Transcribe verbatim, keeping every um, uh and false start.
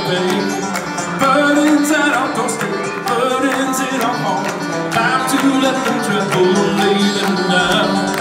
pay. Burdens at our doorstep, burdens in our heart. Time to let them tremble, lay them down.